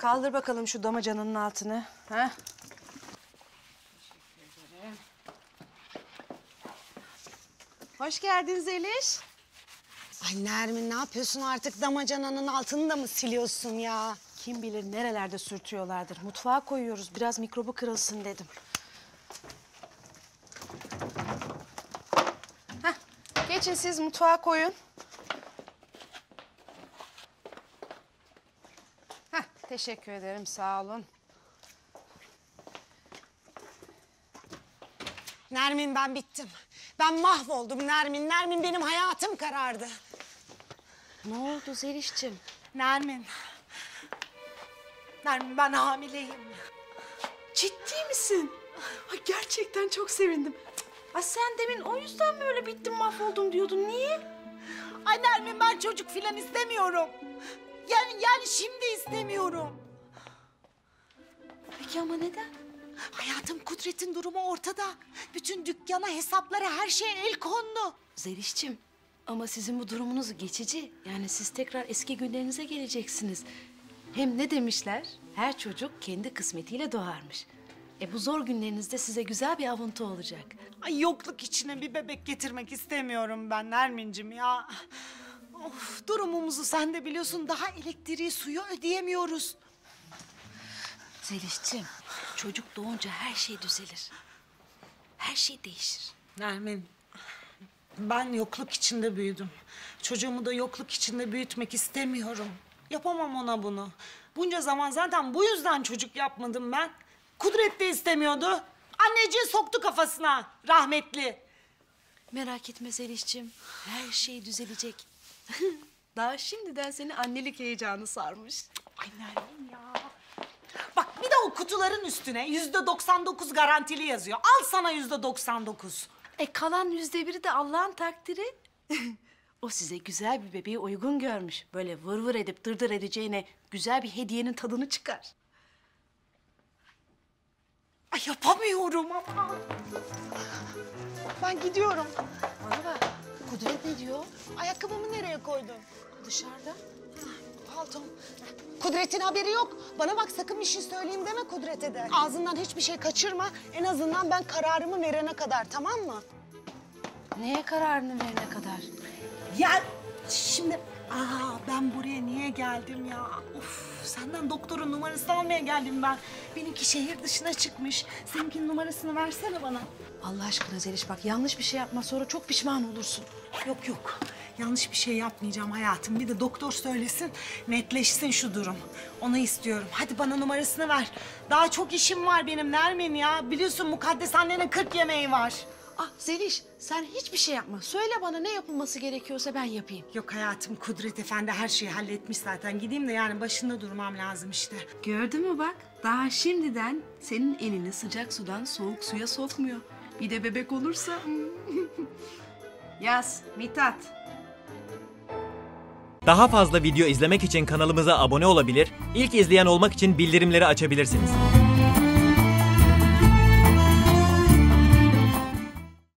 Kaldır bakalım şu damacananın altını. Ha? Teşekkür ederim. Hoş geldin Zeliş. Ay Nermin, ne yapıyorsun artık? Damacananın altını da mı siliyorsun ya? Kim bilir nerelerde sürtüyorlardır. Mutfağa koyuyoruz. Biraz mikrobu kırılsın dedim. Heh, geçin siz mutfağa koyun. Heh, teşekkür ederim, sağ olun. Nermin, ben bittim. Ben mahvoldum Nermin. Nermin, benim hayatım karardı. Ne oldu Zeliş'cim? Nermin. Nermin, ben hamileyim. Ciddi misin? Ay, gerçekten çok sevindim. Ay, sen demin o yüzden mi öyle bittim mahvoldum diyordun? Niye? Ay Nermin, ben çocuk filan istemiyorum. Yani şimdi istemiyorum. Peki ama neden? Hayatım, Kudret'in durumu ortada. Bütün dükkana, hesaplara, her şeye el kondu. Zeliş'cim, ama sizin bu durumunuz geçici. Yani siz tekrar eski günlerinize geleceksiniz. Hem ne demişler? Her çocuk kendi kısmetiyle doğarmış. Bu zor günlerinizde size güzel bir avuntu olacak. Ay, yokluk içine bir bebek getirmek istemiyorum ben Nermin'cim ya. Of, durumumuzu sen de biliyorsun. Daha elektriği, suyu ödeyemiyoruz. Zeliş'cim, çocuk doğunca her şey düzelir. Her şey değişir. Nermin, ben yokluk içinde büyüdüm. Çocuğumu da yokluk içinde büyütmek istemiyorum. Yapamam ona bunu. Bunca zaman zaten bu yüzden çocuk yapmadım ben. Kudret de istemiyordu. Anneciği soktu kafasına, rahmetli. Merak etme Zeliş'cim, her şey düzelecek. Daha şimdiden seni annelik heyecanı sarmış. Ay Nermin ya. Bak, bir de o kutuların üstüne %99 garantili yazıyor. Al sana %99. Kalan %1'i de Allah'ın takdiri. O size güzel bir bebeği uygun görmüş. Böyle vır vır edip dırdır edeceğine güzel bir hediyenin tadını çıkar. Ay, yapamıyorum ama. Ben gidiyorum. Bana bak, Kudret ne diyor? Ayakkabımı nereye koydun? Dışarıda. Paltom. Kudret'in haberi yok. Bana bak, sakın bir şey söyleyeyim deme Kudret'e de. Ağzından hiçbir şey kaçırma. En azından ben kararımı verene kadar, tamam mı? Neye kararını verene kadar? Ya şimdi... ben buraya niye geldim ya? Of, senden doktorun numarasını almaya geldim ben. Benimki şehir dışına çıkmış. Seninkinin numarasını versene bana. Allah aşkına Zeliş, bak yanlış bir şey yapma, sonra çok pişman olursun. Yok. Yanlış bir şey yapmayacağım hayatım. Bir de doktor söylesin, netleşsin şu durum. Onu istiyorum. Hadi bana numarasını ver. Daha çok işim var benim Nermin ya. Biliyorsun mukaddes annenin 40 yemeği var. Zeliş, sen hiçbir şey yapma. Söyle bana, ne yapılması gerekiyorsa ben yapayım. Yok hayatım, Kudret Efendi her şeyi halletmiş zaten. Gideyim de yani başında durmam lazım işte. Gördün mü bak, daha şimdiden senin elini sıcak sudan soğuk suya sokmuyor. Bir de bebek olursa... Yaz, Mithat. Daha fazla video izlemek için kanalımıza abone olabilir, ilk izleyen olmak için bildirimleri açabilirsiniz.